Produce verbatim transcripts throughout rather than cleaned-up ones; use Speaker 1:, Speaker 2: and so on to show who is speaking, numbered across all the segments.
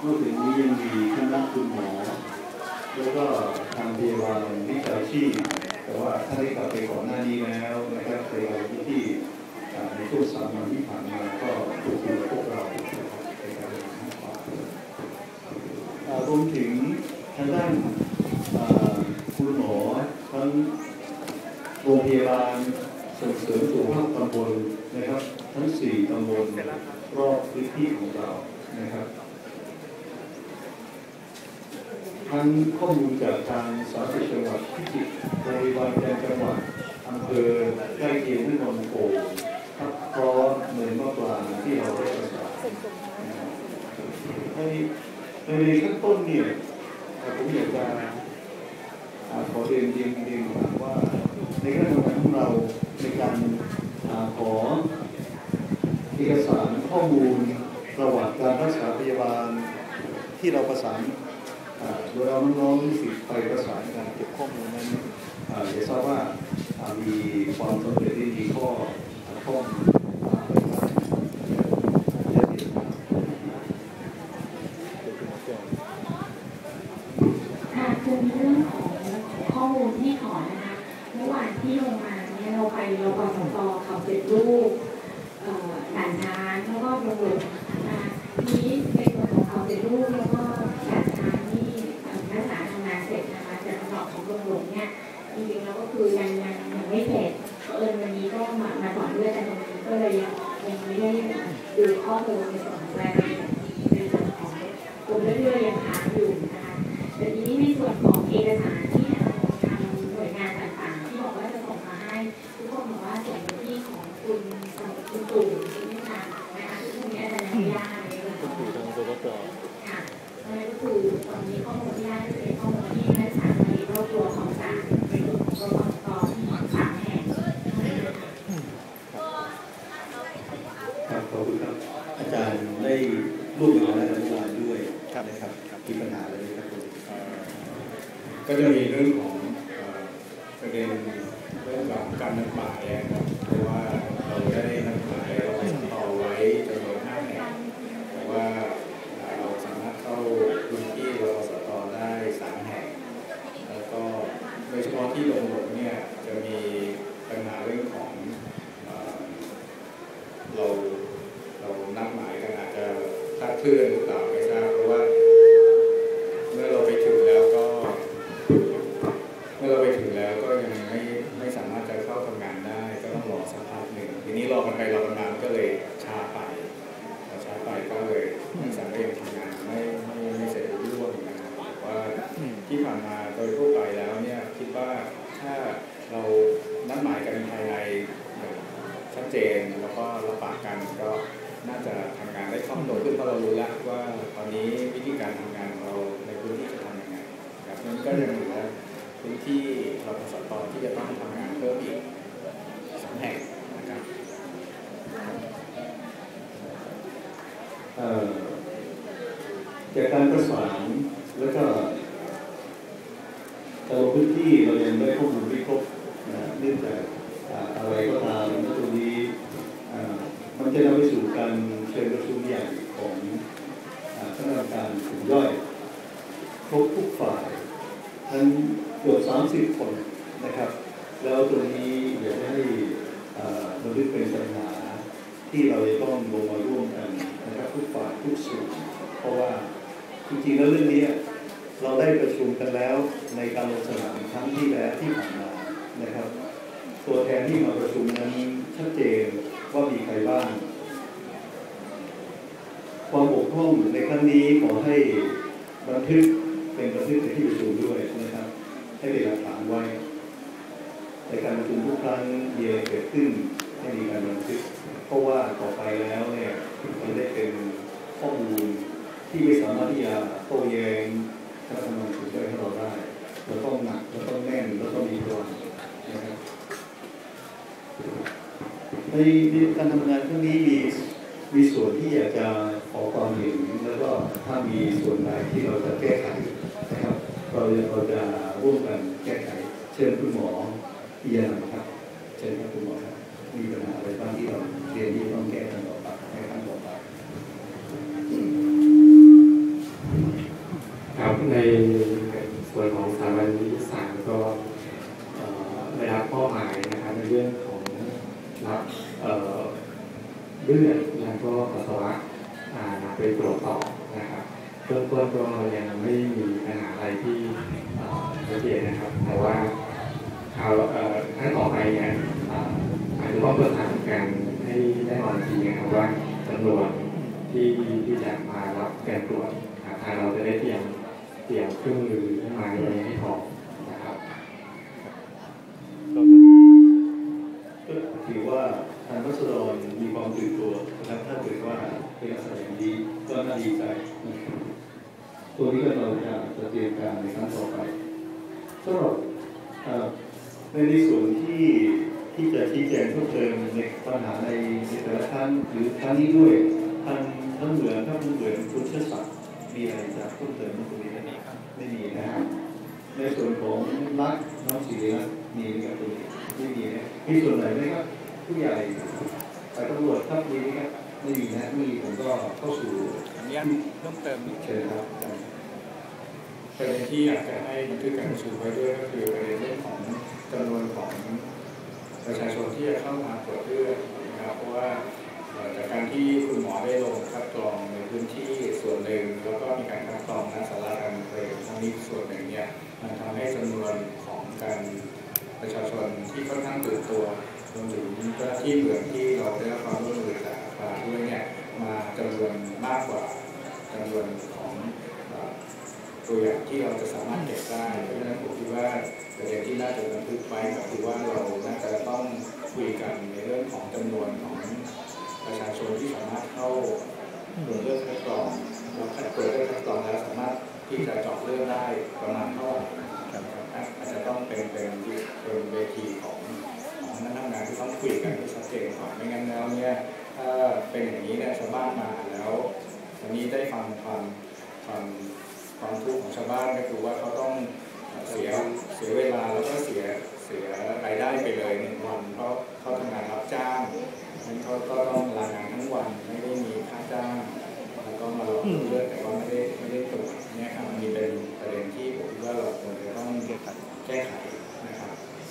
Speaker 1: นอกจากนี้ยังมีคณะคุณหมอแล้วก็ทางพยาบาลวิชาชีพแต่ว่าถ้าได้กลับไปก่อนหน้านี้แล้วนะครับในการที่ในช่วงสามวันที่ผ่านมาก็พูดคุยกับพวกเราในการบริหารฝ่ายรวมถึงทางด้านคุณหมอทั้งโรงพยาบาลส่งเสริมสุขภาพตำบลนะครับทั้งสี่ตำบลรอบพื้นที่ของเรานะครับทางข้อมูลจากทางสาธารณสุขจังหวัดพิจิตรโรงพยาบาลจังหวัดอำเภอใกล้เคียงที่นนท์โป่งทับคล้อเมืองมะปรางที่เราได้ประสานในในขั้นต้นเนี่ยผมอยากจะขอเรียนเรียนเรียนว่าในการทำงานของเราในการขอเอกสารข้อมูลประวัติการรักษาพยาบาลที่เราประสานโดยเราน้องๆนิสิตไปประสานการเก็บข้อมูลนั้นจะทราบว่ามีความสำเร็จที่ดีข้อข้อมูล
Speaker 2: ค่ะคือเรื่องของข้อมูลที่ขอนะคะเมื่อวานที่ลงมาเนี่ยเราไปเราปสตเขาเสร็จรูปด่านช้างแล้วก็โรงหลวงนะคะทีนี้ในส่วนของเขาเสร็จรูปแล้วก็ด่านช้างนี่นักศึกษาทำงานเสร็จนะคะแต่สำหรับของโรงหลวงเนี่ยจริงๆแล้วก็คือยังยังยังไม่เสร็จเอิญวันนี้ก็มามาสอนด้วยแต่ตรงนี้ก็เลยยังยังไม่ได้ดูข้อมูลในส่วนของรายละเอียดในส่วนของกรมเรื่อยๆยังค้างอยู่นะคะแต่ทีนี้ในส่วนของเอกสารที่ทางหน่วยงานต่างๆที่บอกว่าจะส่งมาให้ทุกคนบอกว่าส่งไปที่ของคุณคุณตู่ใช่ไหมคะนะคะซึ่งตรงนี้อาจจะยังไม่ได้เลยคุณตู่ทางกกตค่ะนั่นก็คือตอนนี้ข้อมูลที่ได้เป็นข้อมูลที่นักศึกษาในรอบตัวของศาลในกลุ่มของกกตสามแห่ง
Speaker 1: ครับขอบคุณครับอาจารย์ได้ร่วมงานและอธิบายด้วยนะครับมีปัญหาอะไรไหมครับ
Speaker 3: ก็จะมีเรื่องของประเด็นเรื่องของการนัดหมายนะครับเพราะว่าเราได้นัดหมายเราต่อไว้จำนวนห้าแห่งแต่ว่าเราสามารถเข้าพื้นที่เราสตได้สามแห่งแล้วก็โดยเฉพาะที่หลงหลงเนี่ยจะมีปัญหาเรื่องของเราเรานัดหมายกันอาจจะคลาดเคลื่อนหรือเปล่าไม่ทราบเพราะว่าเมื่อเราไปถึงแล้วก็เมื่อเราไปถึงแล้วก็ยังไม่ไม่สามารถจะเข้าทำงานได้ก็ต้องรอสักพักหนึ่งทีนี้รอกันไปรอกันมาก็เลยช้าไปพอช้าไปก็เลยนักศึกษาเองทำงานไม่ไม่ไม่เสร็จรุ่ร่วงนะครับว่าที่ผ่านมาโดยทั่วไปแล้วเนี่ยคิดว่าถ้าเรานัดหมายกันภายในชัดเจนแล้วก็รับปากกันก็น่าจะทำงานได้คล่องตัวขึ้นเพราะเรารู้แล้วว่าตอนนี้วิธีการทำงานของเราในพื้นที่จะทำยังไงครับนั้นก็ยังเหลือพื้นที่เราผสมต่อที่จะต้องทำงานเพิ่มอีกสองแห่งนะครับ
Speaker 1: จากการประสานแล้วก็แต่ละพื้นที่เรายังได้ข้อมูลไม่ครบเนื่องจากอะไรก็ตามตรงนี้มันจะนำไปสู่การเชิญประชุมใหญ่ของคณะกรรมการกลุ่มย่อยครบทุกฝ่ายทั้งเกือบสามสิบคนนะครับแล้วตรงนี้อยากให้บันทึกเป็นปัญหาที่เราจะต้องลงมาร่วมกันนะครับทุกฝ่ายทุกส่วนเพราะว่าจริงๆแล้วเรื่องนี้เราได้ประชุมกันแล้วในการลงสนามครั้งที่แล้วที่ผ่านมานะครับตัวแทนที่มาประชุมนั้นชัดเจนว่ามีใครบ้างความบกพร่องในครั้งนี้ขอให้บันทึกเป็นบันทึกในที่ประชุมด้วยนะครับให้เป็นหลักฐานไว้ในการประชุมทุกครั้งมีอะไรเกิดขึ้นให้มีการบันทึกเพราะว่าต่อไปแล้วเนี่ยมันได้เป็นข้อมูลที่ไม่สามารถที่จะโต้แย้งการทำงานสุดยอดให้เราได้เราต้องหนักเราต้องแน่นเราต้องมีพลังนะครับในการทำงานครั้งนี้มีมีส่วนที่อยากจะขอความเห็นแล้วก็ถ้ามีส่วนใดที่เราจะแก้ไขนะครับเราจะเราจะร่วมกันแก้ไขเชิญคุณหมอพิจารณาครับเชิญครับคุณหมอครับมีปัญหาอะไรบ้างที่เราเรียนที่ต้องแก้กันต่อไปให้ขั้นต่อไปเลือดแล้วก็ปัสสาวะนำไปตรวจต่อนะครับเบื้องต้นก็ยังไม่มีปัญหาอะไรที่ชัดเจนนะครับแต่ว่าเอาขั้นต่อไปเนี่ยอาจจะต้องเพิ่มถามกันให้ได้นอนทีนะครับว่าจำนวนที่ที่จะมารับการตรวจทางเราจะได้เตรียมเตรียมเครื่องมือมาให้พอนะครับก็ถือว่าทางรัศดรมีความตื่นตัวนะครับถ้าเกิดว่าเป็นลักษณะอย่างนี้ก็น่าดีใจตัวนี้ก็เราจะจะเตรียมการในครั้งต่อไปสำหรับในในส่วนที่ที่จะชี้แจงเพิ่มเติมในปัญหาในแต่ละท่านหรือท่านนี้ด้วยท่านท่านเหมือนท่านเหมือนคุณเชิดศักดิ์มีอะไรจะเพิ่มเติมในตรงนี้ไหมครับไม่มีนะครับในส่วนของรักน้องศิริรัตน์มีไหมครับตรงนี้ไม่มีนะมีส่วนไหนไหมครับผู้ใหญ่ไปตำรวจครับมีไหมครับไม่มีนะไม่มีผมก็เข้าสู่
Speaker 3: อันนี้เพิ่มเติม
Speaker 1: เชิญครับ
Speaker 3: ประเด็นที่อยากจะให้บันทึกการประชุมไว้ด้วยก็คือประเด็นเรื่องของจำนวนของประชาชนที่จะเข้ามาตรวจเลือดนะครับเพราะว่าจากการที่คุณหมอได้ลงคัดกรองในพื้นที่ส่วนหนึ่งแล้วก็มีการคัดกรองณศาลาการประเรียนทั้งนี้ส่วนหนึ่งเนี่ยมันทำให้จำนวนของการประชาชนที่ค่อนข้างตื่นตัวรวมถึงเจ้าหน้าที่เมืองที่เราได้รับความร่วมมือจากภาคด้วยเนี่ยมาจำนวนมากกว่าจำนวนของตัวอย่างที่เราจะสามารถเก็บได้เพราะฉะนั้นผมคิดว่าประเด็นที่น่าจะบันทึกไว้ก็คือว่าเราน่าจะต้องคุยกันในเรื่องของจำนวนของประชาชนที่สามารถเข้าตรวจเลือดคัดกรองแล้วคัดตรวจเลือดคัดกรองแล้วสามารถที่จะเจาะเลือดได้ประมาณเท่าไหร่อาจจะต้องเป็นเป็นเป็นเวทีของของนักทำงานที่ต้องคุยกันให้ชัดเจนก่อนไม่งั้นแล้วเนี่ยถ้าเป็นอย่างนี้เนี่ยชาวบ้านมาแล้ววันนี้ได้ฟังความความความทุกข์ของชาวบ้านก็คือว่าเขาต้องเสียเสียเวลาแล้วก็เสียเสียรายได้ไปเลยหนึ่งวันเพราะเขาทำงานรับจ้างนั้นเขาก็ต้องลางานทั้งวันไม่ได้มีค่าจ้างแล้วก็มาลงเลือดแต่ว่าไม่ได้ไม่ได้ตรวจเนี่ยครับมันมีเป็นประเด็นที่ผมคิดว่าเราควรจะต้องแก้ไขนะครับ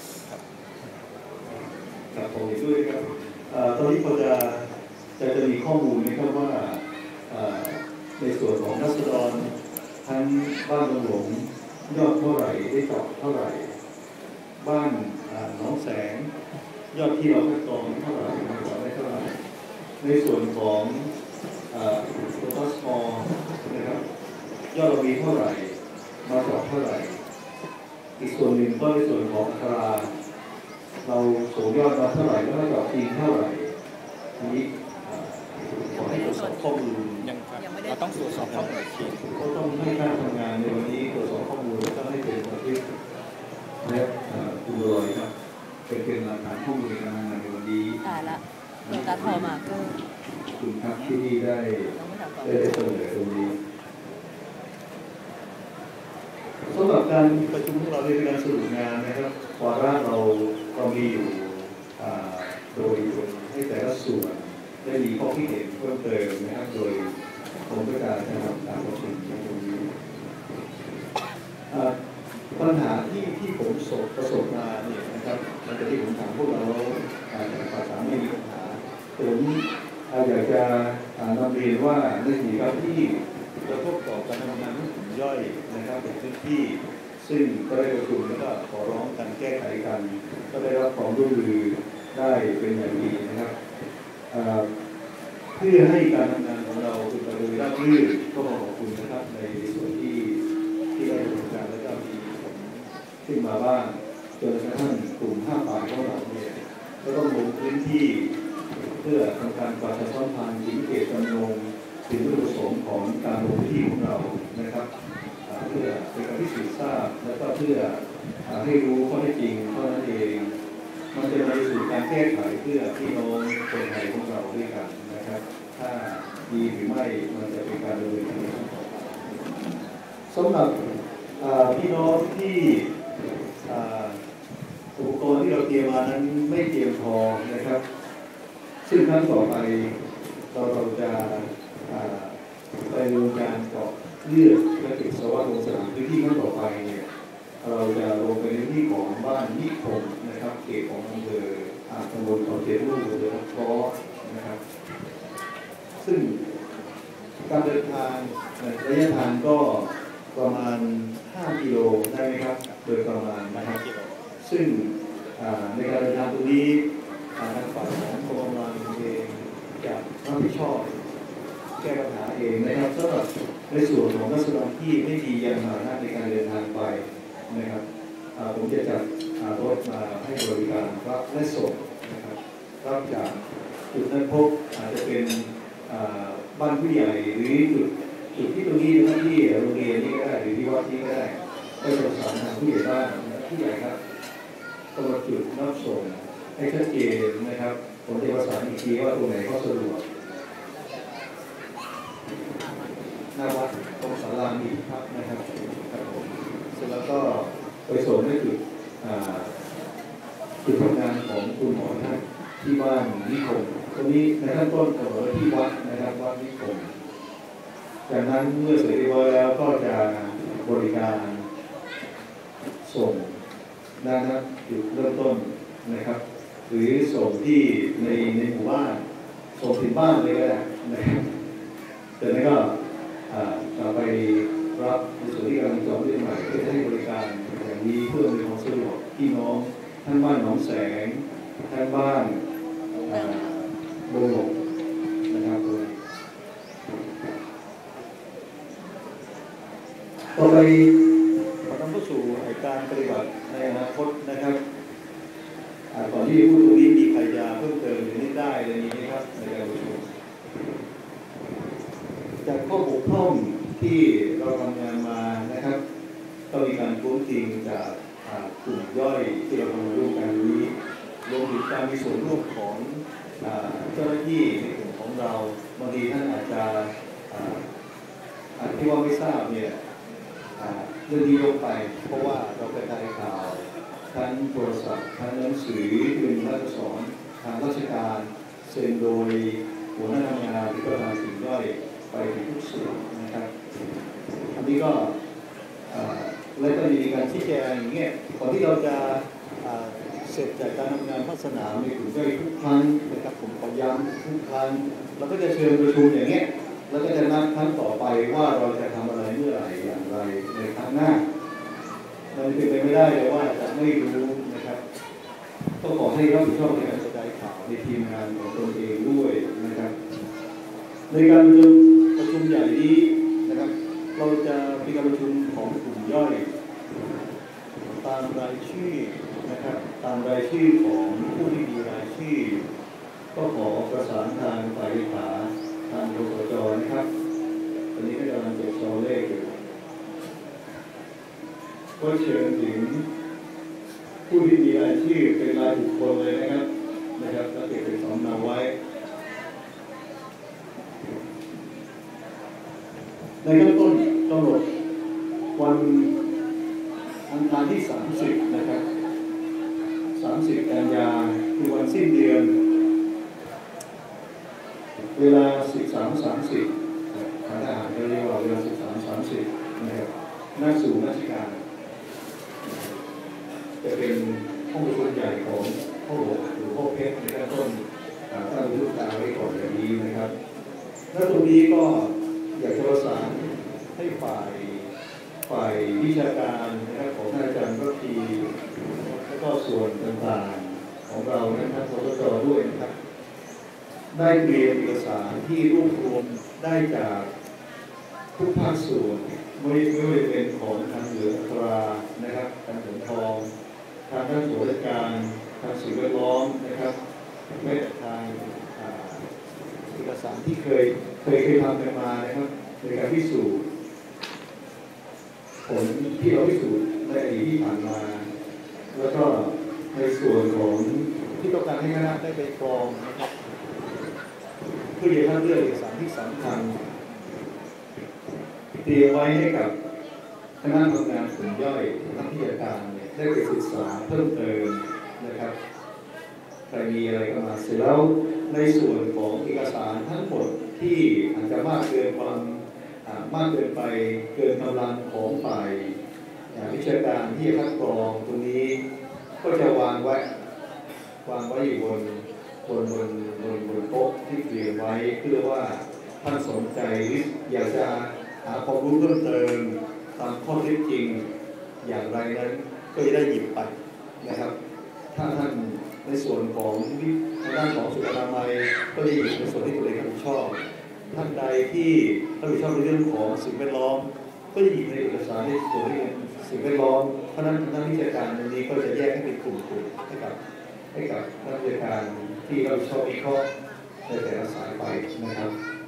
Speaker 1: ครับผมด้วยครับตอนนี้พอจะจะจะมีข้อมูลไหมครับว่าในส่วนของรัศดรทั้งบ้านหลวงยอดเท่าไหร่ได้เจาะเท่าไหร่บ้านหนองแสงยอดที่เราคัดกรองเท่าไหร่มาเจาะได้เท่าไหร่ในส่วนของโซตัสมอลนะครับยอดเรามีเท่าไหร่มาเจาะเท่าไหร่อีกส่วนหนึ่งก็ในส่วนของอัตราเราส่งยอดมาเท่าไหร่แล้วเราเจาะจริงเท่าไหร่ทีนี้ขอให้ตรวจสอบข้อมูล
Speaker 3: เราต้องตรวจสอบข้อมูลอีกที
Speaker 1: ก็ต้องให้คณะทำงานในวันนี้ตรวจสอบข้อมูลแล้วก็ให้เป็นบันทึกและคุณรอยครับเป็นเป็นหลักฐานข้อมูลในการทำงานในวันนี้
Speaker 4: ตายละโดนตาทอมาก็
Speaker 1: คุณครับที่นี่ได้ได้เสนอตรงนี้สำหรับการประชุมของเราในการสรุปงานนะครับวาระเราเรามีอยู่โดยให้แต่ละส่วนได้มีข้อคิดเห็นเพิ่มเติมนะครับโดยผมก็จะทำตามประชุมในตรงนี้ปัญหาที่ที่ผมประสบมาเนี่ยนะครับหลังจากที่ผมถามพวกเราภาษาไม่มีปัญหาผมอยากจะนำเรียนว่าในสิ่งที่กระทบต่อการทำงานของกลุ่มย่อยนะครับในพื้นที่ซึ่งก็ได้ประชุมแล้วก็ขอร้องกันแก้ไขกันก็ได้รับความร่วมมือได้เป็นอย่างดีนะครับเพื่อให้การทำงานของเราเป็นไปโดยราบรื่นก็ขอขอบคุณนะครับในส่วนที่ที่ได้ดำเนินการและก็มีผลขึ้นมาบ้างจนกระทั่งกลุ่มห้าฝ่ายของเราเนี่ยก็ต้องลงพื้นที่เพื่อทำการประชาสัมพันธ์ถึงเจตจำนงถึงวัตถุประสงค์ของการลงพื้นที่ของเรานะครับเพื่อเป็นการพิสูจน์ทราบและก็เพื่อให้รู้ข้อเท็จจริงเท่านั้นเองมันจะนำไปสู่การแก้ไขเพื่อพี่น้องคนไทยของเราด้วยกันนะครับถ้าดีหรือไม่มันจะเป็นการดำเนินการต่อไปสำหรับพี่น้องที่อุปกรณ์ที่เราเตรียมมานั้นไม่เตรียมพอนะครับซึ่งครั้งต่อไปเราเราจะไปดำเนินการเจาะเลือดและเก็บสวะลงสนามพื้นที่ครั้งต่อไปเนี่ยเราจะลงไปในที่ของบ้านนิคมนะครับเขตของอำเภออตำบลเขาเจ็ดลูกหรือทับล้อนะครับซึ่งการเดินทางระยะทางก็ประมาณห้ากิโลได้ไหมครับโดยประมาณนะครับซึ่งในการเดินทางตรงนี้ทางฝ่ายของกรมการเองจะรับผิดชอบแก้ปัญหาเองนะครับสำหรับในส่วนของรัษฎรที่ไม่มียานพาหนะในการเดินทางไปนะครับผมจะจัดรถมาให้บริการรับและส่งนะครับรับจากจุดนั้นพบอาจจะเป็นบ้านผู้ใหญ่หรือจุดจุดที่ตรงนี้นะที่โรงเรียนนี้ก็ได้หรือที่วัดนี้ก็ได้ก็จะประสานทางผู้ใหญ่บ้านผู้ใหญ่ครับกำหนดจุดรับส่งให้ชัดเจนนะครับผมจะประสานอีกทีว่าตรงไหนก็สะดวกหน้าวัดตรงศาลามีครับนะครับครับผมเสร็จแล้วก็ไปส่งให้จุดจุดทำงานของคุณหมอท่านที่บ้านนิคมตรงนี้ในขั้นต้นกำหนดที่วัดนะครับวัดนิคมจากนั้นเมื่อเสร็จเรียบร้อยแล้วก็จะบริการส่งด้านนั้นจุดเริ่มต้นนะครับหรือส่งที่ในในหมู่บ้านส่งถึงบ้านเลยก็ได้นะครับแต่นั้นก็จะไปรับในส่วนที่กำลังจองเรื่องใหม่เพื่อให้บริการอย่างนี้เพื่อมีความสะดวกพี่น้องทั้งบ้านหนองแสงทั้งบ้านโบงหลงนะครับต่อไปเราต้องเข้าสู่การปฏิบัติในอนาคตนะครับก่อนที่พูดตรงนี้มีใครจะเพิ่มเติมหรือนิดได้อะไรนี้ไหมครับในการประชุมจากข้อบกพร่องที่เราทำงานมานะครับก็มีการท้วงติงจากกลุ่มย่อยที่เราทำงานร่วมกันนี้รวมถึงการมีส่วนร่วมของเจ้าหน้าที่ในกลุ่มของเราบางทีท่านอาจจะอาจที่ว่าไม่ทราบเนี่ยเรื่องนี้ลงไปเพราะว่าเรากระจายข่าวทั้งโทรศัพท์ทั้งหนังสือเป็นรัฐสอนทางราชการเซ็นโดยหัวหน้าทำงานหรือประธานสิ่งย่อยไปทุกส่วนนะครับอันนี้ก็และก็มีการชี้แจงอย่างเงี้ยก่อนที่เราจะเสร็จจากการทำงานภาคสนามในกลุ่มย่อยทุกครั้งนะครับผมขอย้ำทุกครั้งเราก็จะเชิญประชุมอย่างเงี้ยแล้วก็จะนัดครั้งต่อไปว่าเราจะทำอะไรเมื่อไหร่อย่างไรในครั้งหน้ามันเป็นไปไม่ได้เลยว่าจะไม่รู้นะครับก็ขอให้รับผิดชอบในการกระจายข่าวในทีมงานของตนเองด้วยนะครับในการประชุมประชุมใหญ่นี้นะครับเราจะมีการประชุมของกลุ่มย่อยตามรายชื่อนะครับตามรายชื่อของผู้ที่มีรายชื่อก็ขอประสานทางฝ่ายเลขาทางกสจนะครับตอนนี้ก็กำลังจดซอเลขอยู่ก็เชิญถึงผู้ที่มีรายชื่อเป็นรายบุคคลเลยนะครับนะครับแล้วเก็บเป็นสำเนาไว้ในขั้นต้นกำหนดวันอังคารที่สามสิบนะครับสามสิบกันยาคือวันสิ้นเดือนเวลาสิบสามสามสิบทางทหารก็เรียกว่าเวลาสิบสามสามสิบนะครับหน้าศูนย์ราชการจะเป็นห้องประชุมใหญ่ของพ่อหลวงหรือพ่อเพชรในขั้นต้นถ้าเราดูตาไว้ก่อนอย่างนี้นะครับแล้วตรงนี้ก็อยากจะประสานให้ฝ่ายฝ่ายวิชาการนะครับของท่านอาจารย์ก็ทีแล้วก็ส่วนต่างๆของเรานะครับสสจด้วยนะครับได้เตรียมเอกสารที่รวบรวมได้จากทุกภาคส่วนไม่ไม่ว่าจะเป็นของทางเหลืองอัตรานะครับทางขนทองทางด้านส่วนราชการทางสิ่งแวดล้อมนะครับแม้แต่ทางเอกสารที่เคยเคยเคยทำกันมานะครับในการพิสูจน์ผลที่เราพิสูจน์ในอดีตที่ผ่านมาแล้วก็ในส่วนของที่ต้องการให้คณะได้ไปกรองนะครับเพื่อจะคัดเลือกเอกสารที่สำคัญเตรียมไว้ให้กับคณะทำงานกลุ่มย่อยนักวิชาการได้ไปศึกษาเพิ่มเติมนะครับใครมีอะไรก็มาเสร็จแล้วในส่วนของเอกสารทั้งหมดที่อาจจะมากเกินความมากเกินไปเกินกำลังของฝ่ายวิชาการที่คัดกรองตรงนี้ก็จะวางไว้วางไว้อยู่บนบนบนบนบนโต๊ะที่เตรียมไว้เพื่อว่าท่านสนใจอยากจะหาความรู้เพิ่มเติมตามข้อเท็จจริงอย่างไรนั้นก็จะได้หยิบไปนะครับถ้าท่านในส่วนของทางด้านของสุขอนามัยก็จะหยิบในส่วนที่ตัวเองรับผิดชอบท่านใดที่รับผิดชอบในเรื่องของสิ่งแวดล้อมก็จะหยิบในเอกสารในส่วนที่เป็นสิ่งแวดล้อมเพราะนั้นทางด้านวิชาการตรงนี้ก็จะแยกให้เป็นกลุ่มๆให้กับให้กับนักวิชาการที่รับผิดชอบวิเคราะห์ในแต่ละสายไปนะครับ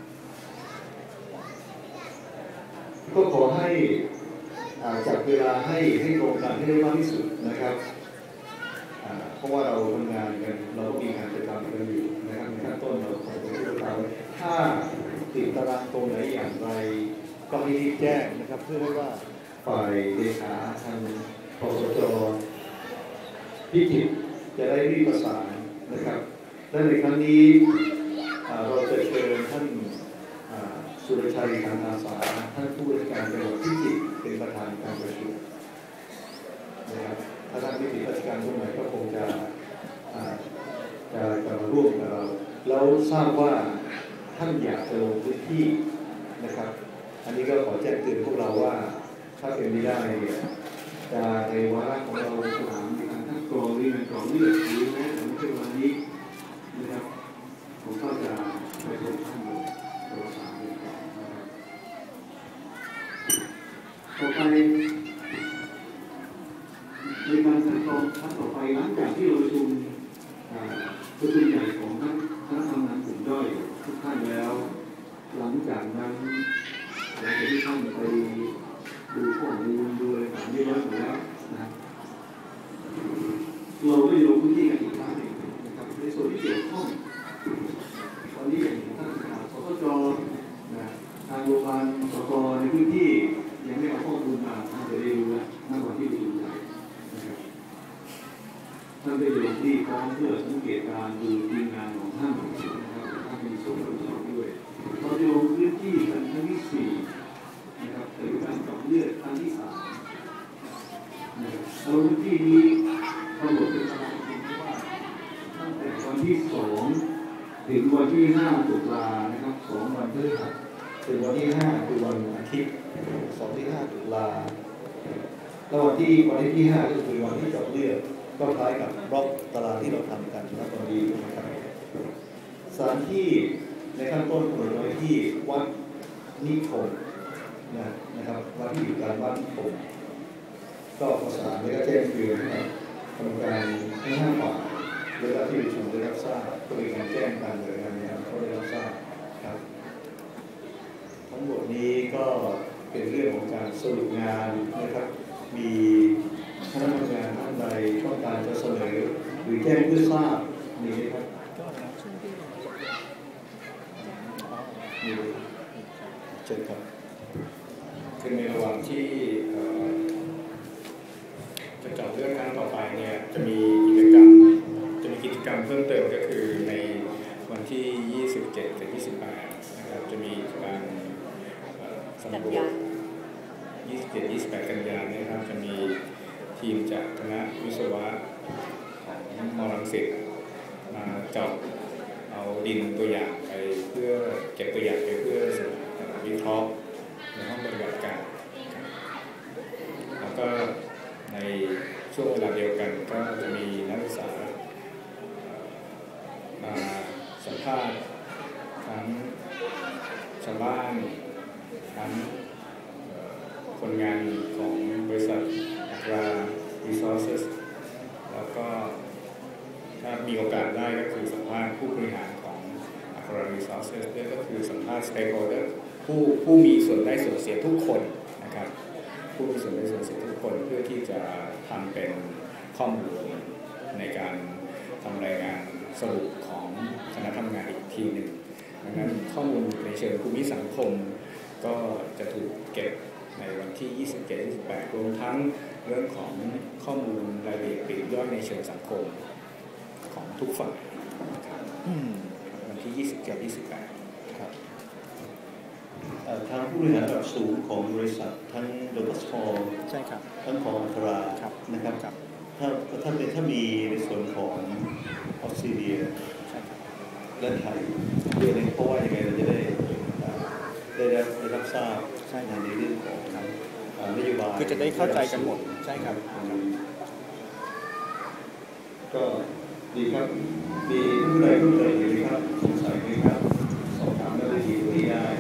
Speaker 1: ก็ขอให้จัดเวลาให้ให้ตรงกันให้ได้มากที่สุดนะครับเพราะว่าเราทำงานกันเราก็มีงานประจำกันอยู่นะครับในขั้นต้นเราขอไปที่เราถ้าติดตารางตรงไหนอย่างไรก็ให้รีบแจ้งนะครับเพื่อให้ว่าฝ่ายเลขาทางปสจพิจิตรจะได้รีบประสานนะครับและในครั้งนี้เราจะเชิญท่านสุรชัยทางอาสาท่านผู้ว่าราชการจังหวัดพิจิตรเป็นประธานการประชุมนะครับถ้าท่านไม่ติดราชการตรงไหนก็คงจะจะจะมาร่วมกับเราแล้วทราบว่าท่านอยากจะลงพื้นที่นะครับอันนี้ก็ขอแจ้งเตือนพวกเราว่าถ้าเป็นไม่ได้เนี่ยจะในวาระของเราสนามในการคัดกรองนี่มันกรองเลือดหรือแม้แต่ไม่ใช่วันนี้นะครับผมก็จะไปส่งท่านตัวสามเป็นก่อนนะครับต่อไปในการคัดกรองครั้งต่อไปหลังจากที่เราประชุมประชุมใหญ่ของคณะทำงานกลุ่มย่อยทุกท่านแล้วหลังจากนั้นหลังจากที่ท่านไปดูข้อมูลดูอะไรต่างๆเรียบร้อยหมดแล้วนะเราก็จะลงพื้นที่กันอีกครั้งหนึ่งนะครับในส่วนที่เกี่ยวข้องตอนนี้อย่างท่านข่าวสสจนะทางโรงพยาบาลสกในพื้นที่ยังไม่เอาข้อมูลมาท่านจะได้รู้แล้วณวันที่ประชุมใหญ่นะครับท่านได้ลงที่พร้อมเพื่อสังเกตการดูทีมงานของท่านนะครับท่านมีส่วนรับผิดชอบด้วยเราจะลงพื้นที่กันครั้งที่สี่นะครับเป็นการเจาะเลือดครั้งที่สามเราพื้นที่นี้กำหนดเป็นตารางจริงว่าตั้งแต่วันที่สองถึงวันที่ห้าตุลานะครับสองวันพฤหัสถึงวันที่ห้าคือวันอาทิตย์สองที่ห้าตุลาแล้ววันที่วันที่ที่ห้าก็คือวันที่เจาะเลือดก็คล้ายกับบล็อกตารางที่เราทำกันณตอนนี้นะครับสถานที่ในขั้นต้นกำหนดไว้ที่วัดนิคมนะนะครับวัดที่อยู่กลางบ้านนิคมก็ประสานแล้วก็แจ้งเตือนนะครับกรรมการทั้งห้าฝ่ายแล้วก็ที่ประชุมได้รับทราบก็มีการแจ้งการหน่วยงานนะครับเขาได้รับทราบครับทั้งหมดนี้ก็เป็นเรื่องของการสรุปงานนะครับมีคณะทำงานท่านใดต้องการจะเสนอหรือแจ้งเพื่อทราบมีไหมครับมีเชิญครับ
Speaker 3: คือในระหว่างที่จะเจาะเลือดครั้งต่อไปเนี่ยจะมีกิจกรรมจะมีกิจกรรมเพิ่มเติมก็คือในวันที่ยี่สิบเจ็ดถึงยี่สิบแปดนะครับจะมีการสำรวจยี่สิบเจ็ด ยี่สิบแปดกันยายนนะครับจะมีทีมจากคณะวิศวะของมอรังสิตมาเจาะเอาดินตัวอย่างไปเพื่อเก็บตัวอย่างไปเพื่อวิเคราะห์ในห้องปฏิบัติการแล้วก็ในช่วงเวลาเดียวกันก็จะมีนักศึกษามาสัมภาษณ์ทั้งชาวบ้านทั้งคนงานของบริษัทอัครา Resources แล้วก็ถ้ามีโอกาสได้ก็คือสัมภาษณ์ผู้บริหารของอัครา Resources ด้วยก็คือสัมภาษณ์ Stakeholder ผู้ผู้มีส่วนได้ส่วนเสียทุกคนนะครับผู้มีส่วนได้ส่วนเสียทุกคนเพื่อที่จะทำเป็นข้อมูลในการทำรายงานสรุปของคณะทำงานอีกทีหนึ่งดังนั้นข้อมูลในเชิงภูมิสังคมก็จะถูกเก็บในวันที่ ยี่สิบเจ็ด ยี่สิบแปด รวมทั้งเรื่องของข้อมูลรายละเอียดปลีกย่อยในเชิงสังคมของทุกฝ่ายวันที่ ยี่สิบเจ็ด ยี่สิบแปด ครับ
Speaker 1: ทางผู้บริหารระดับสูงของบริษัททั้งโดนัสพอล
Speaker 5: ใช่ครับ
Speaker 1: ทั้งของอัครา
Speaker 5: ครับ
Speaker 1: นะครับ
Speaker 5: ครับถ้าถ้าเป็นถ้ามีในส่วนของออสเตรเลียและไทยด้วยนะเพราะว่ายังไงเราจะได้ได้ได้รับทราบในเรื่องของนโยบาย
Speaker 3: คือจะได้เข้าใจกันหมดใช่ครับ
Speaker 1: ก็ดีครับมีผู้ใดผู้ใดอยู่ไหมครับสงสัยไหมครับสอบถามได้ที่ตรงนี้ได้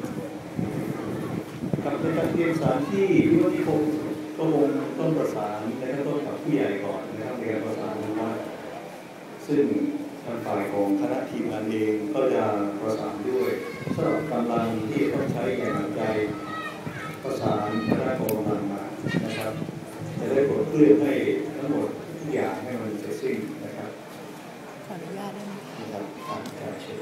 Speaker 1: ครับในการเตรียมสถานที่ที่ว่าที่ผมก็คงต้องประสานในขั้นต้นกับผู้ใหญ่ก่อนนะครับในการประสานว่าซึ่งทางฝ่ายของคณะทีมงานเองก็จะประสานด้วยสำหรับกำลังที่ต้องใช้แรงงานใจประสานคณะกองกำลังมานะครับจะได้กดเคลื่อนให้ทั้งหมดทุกอย่างให้มันเสร็จสิ้นนะครับ
Speaker 4: ขออนุญาตได้ไหม
Speaker 1: นะครับการเชิญ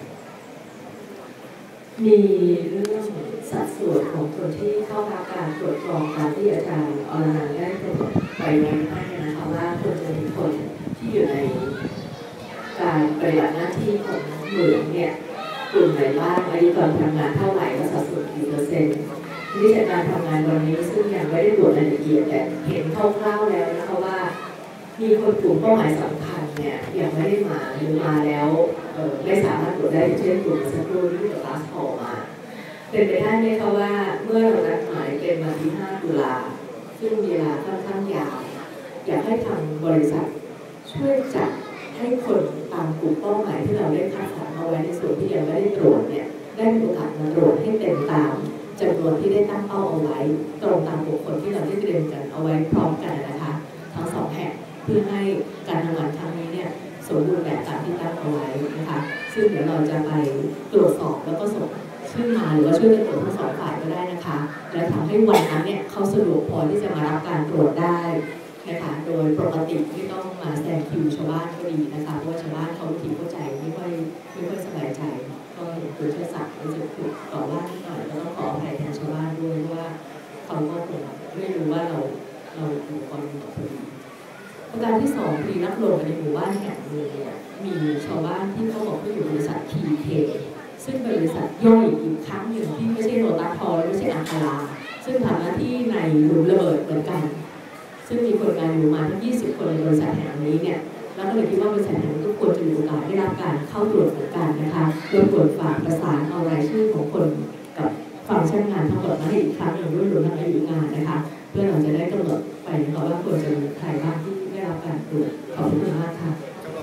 Speaker 2: มีเรื่องสัดส่วนของคนที่เข้ารับการตรวจสอบตามที่อาจารย์อรนันท์ได้ไปไว้ให้นะคะว่าควรจะมีคนที่อยู่ในการปฏิบัติหน้าที่ของเหมืองเนี่ยกลุ่มไหนบ้างอายุการทำงานเท่าไหร่และสัดส่วนกี่เปอร์เซ็นต์ที่จากการทำงานวันนี้ซึ่งยังไม่ได้ตรวจรายละเอียดแต่เห็นคร่าวๆแล้วนะคะว่ามีคนกลุ่มเป้าหมายสำคัญเนี่ยยังไม่ได้มาหรือมาแล้วไม่สามารถตรวจได้เช่นกลุ่มสักครู่ที่ตัวคลาสออกมาเป็นไปได้ไหมคะว่าเมื่อเรานัดหมายเป็นวันที่ห้าตุลาซึ่งเวลาค่อนข้างยาวอยากให้ทางบริษัทช่วยจัดให้คนตามกลุ่มเป้าหมายที่เราได้คัดสรรเอาไว้ในส่วนที่ยังไม่ได้ตรวจเนี่ยได้มีโอกาสมาตรวจให้เต็มตามจำนวนที่ได้ตั้งเป้าเอาไว้ตรงตามบุคคลที่เราได้เตรียมกันเอาไว้พร้อมกันนะคะทั้งสองแห่งเพื่อให้การทำงานครั้งนี้เนี่ยสมบูรณ์แบบตามที่ตั้งเอาไว้นะคะซึ่งเดี๋ยวเราจะไปตรวจสอบแล้วก็ส่งชื่อมาหรือว่าช่วยกันตรวจทั้งสองฝ่ายก็ได้นะคะและทำให้วันนั้นเนี่ยเขาสะดวกพอที่จะมารับการตรวจได้นะคะโดยปกติไม่ต้องมาแซงคิวชาวบ้านก็ดีนะคะเพราะว่าชาวบ้านเขาทีเข้าใจไม่ค่อยไม่ค่อยสบายใจก็เห็นคุณเชิดศักดิ์รู้สึกถูกต่อว่านิดหน่อยก็ต้องขออภัยแทนชาวบ้านด้วยเพราะว่าเขาก็คงไม่รู้ว่าเราเราอุปกรณ์พอดีประการที่สองปีนักลงในหมู่บ้านแห่งหนึ่งเนี่ยมีชาวบ้านที่เขาบอกว่าอยู่บริษัท ที เค ซึ่งเป็นบริษัทย่อยอีกครั้งหนึ่งที่ไม่ใช่โรตัสทอและไม่ใช่อัคราซึ่งทำหน้าที่ในหลุมระเบิดเหมือนกันซึ่งมีคนงานอยู่มาทั้งยี่สิบคนในบริษัทแห่งนี้เนี่ยแล้วก็เลยคิดว่าบริษัทแห่งนี้ทุกคนจะมีโอกาสได้รับการเข้าตรวจเหมือนกันนะคะโดยตรวจฝากประสานเอารายชื่อของคนกับฟังก์ชันงานทั้งหมดมาให้อีกครั้งหนึ่งด้วยรวมทั้งอายุงานนะคะเพื่อเราจะได้กำหนดไปนะคะว่าควรจะมีใครบ้างที่ได้รับการตรวจขอบคุณมากค่ะ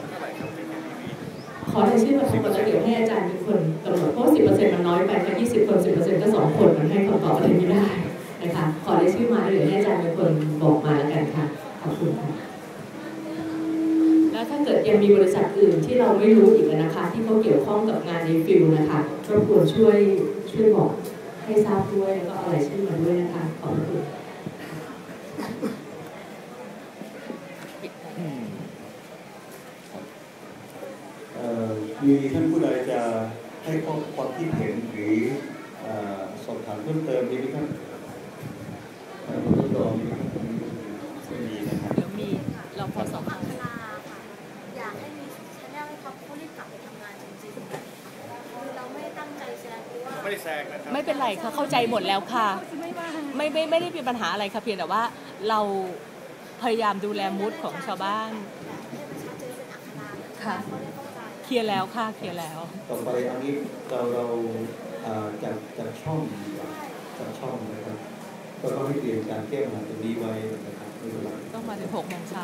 Speaker 2: ขอรายชื่อมาทั้งหมดแล้วเดี๋ยวให้อาจารย์เป็นคนกำหนดเพราะสิบเปอร์เซ็นต์มันน้อยไปแค่ยี่สิบคนสิบเปอร์เซ็นต์ก็สองคนมันให้คำตอบอะไรไม่ได้นะคะขอรายชื่อมาเดี๋ยวให้อาจารย์เป็นคนบอกมาแล้วกันค่ะขอบคุณค่ะแล้วถ้าเกิดยังมีบริษัทอื่นที่เราไม่รู้อีกนะคะที่เขาเกี่ยวข้องกับงานในฟิลนะคะรบกวนช่วยช่วยบอกให้ทราบด้วยแล้วก็เอารายชื่อมาด้วยนะคะขอบคุณ
Speaker 1: มีท่านผู้ใดจะให้ข้อความคิดเห็นหรือสอบถามเพิ่มเติมมีไหมครับคุณต้นดอมมีไหมครับมีนะครับ
Speaker 4: เดี๋ยวมีเราพอสอบ
Speaker 6: อัคราค่ะอยากให้มีชแนลให้เขาเขารีบกลับไปทำงานจริงๆคือเราไม่ตั้งใจแซงเพราะว่า
Speaker 3: ไม่ได้แซงนะครับ
Speaker 4: ไม่เป็นไรค่ะเข้าใจหมดแล้วค่ะไม่ไม่ไม่ได้มีปัญหาอะไรค่ะเพียงแต่ว่าเราพยายามดูแลมูดของชาวบ้านค่ะเคลียร์แล้วค่ะเคลียร์แล้ว
Speaker 1: ต่อไปอันนี้เราเราจัดจัดช่องจัดช่องนะครับก็ต้องให้เตรียมการแก้ปัญหาตรงนี้ไว้นะครับ
Speaker 4: ต้องมาถึงหกโมงเช้า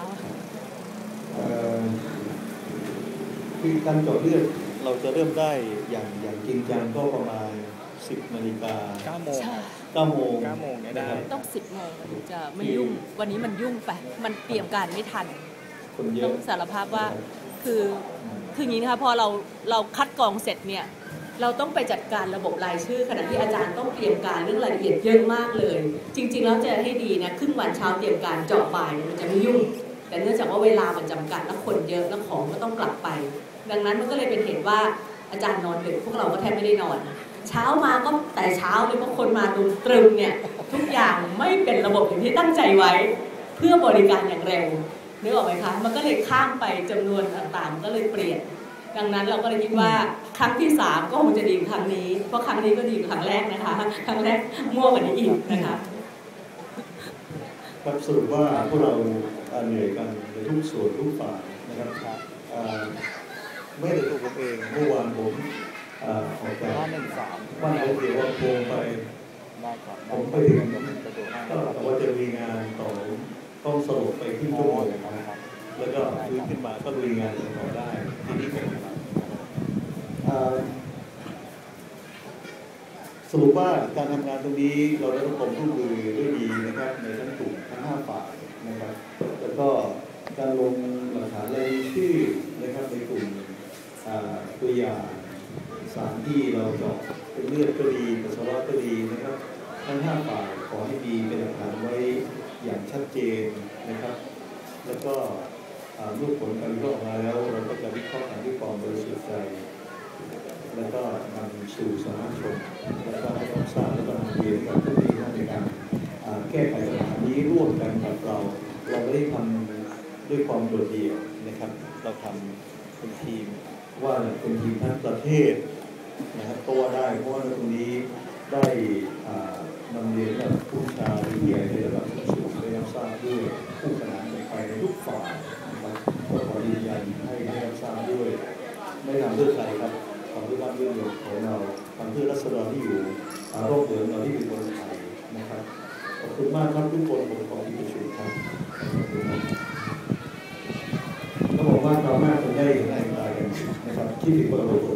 Speaker 1: คือการเจาะเลือดเราจะเริ่มได้อย่างอย่างจริงจังก็ประมาณสิบนาฬิกา
Speaker 3: เก้าโมง
Speaker 1: เก้าโมง
Speaker 3: เก้าโมงเนี่ยได้
Speaker 4: ต้องสิบโมงจะไม่ยุ่งวันนี้มันยุ่งไปมันเตรียมการไม่ทันต้องสารภาพว่าคือคืออย่างนี้นะคะพอเราเราคัดกรองเสร็จเนี่ยเราต้องไปจัดการระบบรายชื่อขณะที่อาจารย์ต้องเตรียมการเรื่องรายละเอียดเยอะมากเลยจริงๆแล้วจะให้ดีนะครึ่งวันเช้าเตรียมการเจาะบ่ายมันจะไม่ยุ่งแต่เนื่องจากว่าเวลามันจำกัดและคนเยอะและของก็ต้องกลับไปดังนั้นมันก็เลยเป็นเหตุว่าอาจารย์นอนดึกพวกเราก็แทบไม่ได้นอนเช้ามาก็แต่เช้าเลยเพราะคนมาดุมตรึมเนี่ยทุกอย่างไม่เป็นระบบอย่างที่ตั้งใจไว้เพื่อบริการอย่างเร็วนึกออกไหมคะมันก็เลยข้ามไปจำนวนต่างๆก็เลยเปลี่ยนดังนั้นเราก็เลยคิดว่าครั้งที่สามก็คงจะดีกว่าครั้งนี้เพราะครั้งนี้ก็ดีกว่าครั้งแรกนะคะครั้งแรกมั่วกว่านี้อีกนะคะ
Speaker 5: ครับสรุปว่าพวกเราเหนื่อยกันในทุกส่วนทุกฝ่ายนะครับไม่ได้ตัวผมเองเมื่อวานผมออกจากบ้านเราเดี๋ยวว่าโพงไปผมไปถึงก็แต่ว่าจะมีงานต่อต้องสรุปไปที่ชั่วโมงนะครับแล้วก็ฟื้นขึ้นมาก็มีงานต่อได้ที่นี่เป็นสรุปว่าการทำงานตรงนี้เราได้รับความร่วมมือด้วยดีนะครับในทั้งกลุ่มทั้งห้าฝ่ายนะครับแล้วก็การลงหลักฐานรายชื่อนะครับในกลุ่มตัวอย่างสารที่เราเจาะเป็นเลือดก็ดีปัสสาวะก็ดีนะครับทั้งห้าฝ่ายขอให้มีเป็นหลักฐานไว้อย่างชัดเจนนะครับแล้วก็เมื่อผลการวิเคราะห์ออกมาแล้วเราก็จะวิเคราะห์กันด้วยความบริสุทธิ์ใจแล้วก็นำสู่สาธารณชนแล้วก็ให้รับทราบแล้วก็นำเรียนกับผู้ที่ทำในการแก้ไขปัญหานี้ร่วมกันกับเราเราไม่ได้ทำด้วยความโดดเดี่ยวนะครับเราทำเป็นทีมว่าเป็นทีมทั้งประเทศนะครับก็ว่าได้เพราะว่าตรงนี้ได้นำเรียนกับผู้ชาหรือใหญ่ในระดับสูงได้รับทราบด้วยผู้ขนานไปในทุกฝ่ายนะครับก็ขอยืนยันให้ได้รับทราบด้วยไม่ทำเพื่อใครครับทำเพื่อบ้านเพื่อเมืองของเราทำเพื่อรัษฎรที่อยู่รอบเมืองเราที่เป็นคนไทยนะครับขอบคุณมากครับทุกคนผมขอที่ประชุมครับก็บอกว่าเราหน้าคนได้เห็นหน้ากันนะครับคิดถึงคนเรา